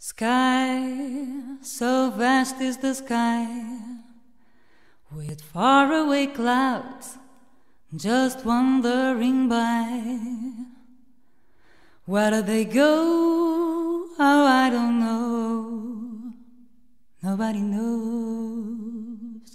Sky, so vast is the sky, with faraway clouds just wandering by. Where do they go? Oh, I don't know. Nobody knows.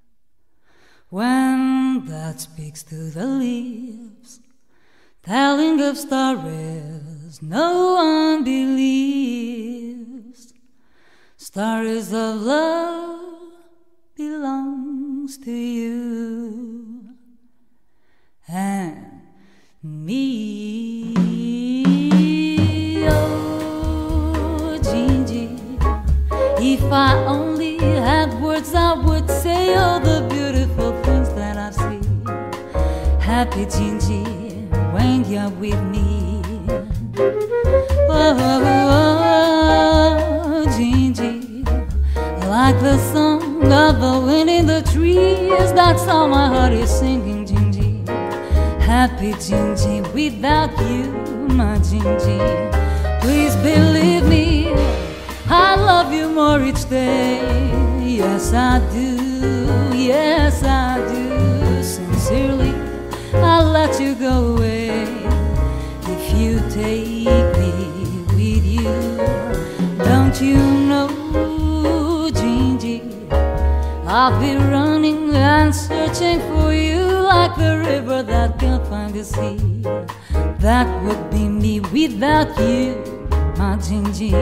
When that speaks to the leaves, telling of stories no one believes. Stories of love belongs to you and me. Oh, Gingy, if I only had words, I would say all the beautiful things that I see. Happy Gingy, when you're with me. Oh, oh, oh, Gingy, like the song of the wind in the trees, that's all my heart is singing, Gingy. Happy Gingy, without you, my Gingy. Please believe me, I love you more each day. Yes, I do, yes, I do. Sincerely, I'll let you go away if you take me with you. Don't you know, Gingy, I'll be running and searching for you like the river that can't find the sea. That would be me without you, my Gingy.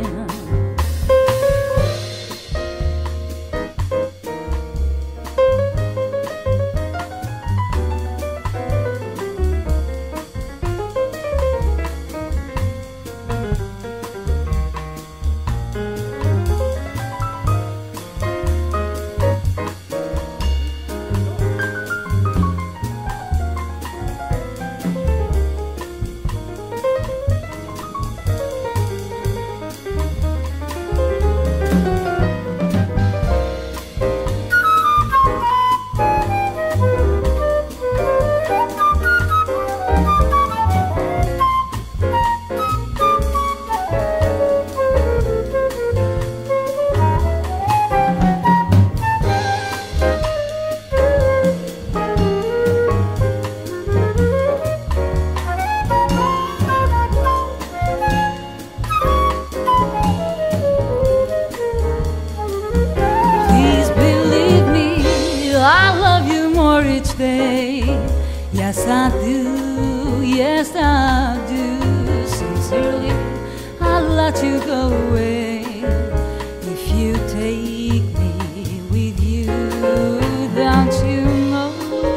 Yes, I do, yes, I do. Sincerely, I'll let you go away if you take me with you. Don't you know,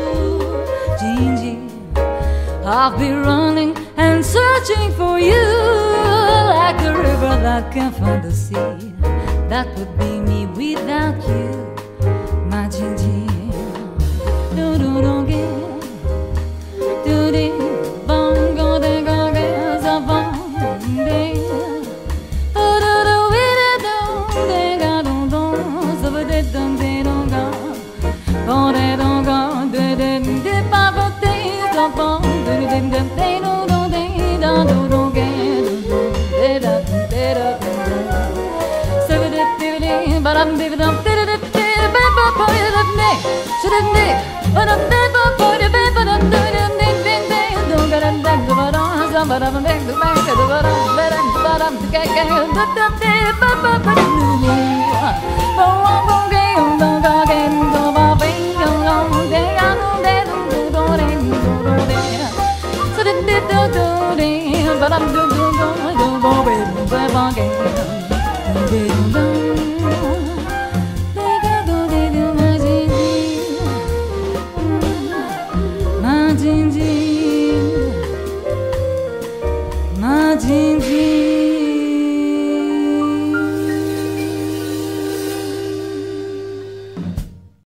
Gingy, I'll be running and searching for you like a river that can't find the sea. That would be me without you, my Gingy. My Gingy,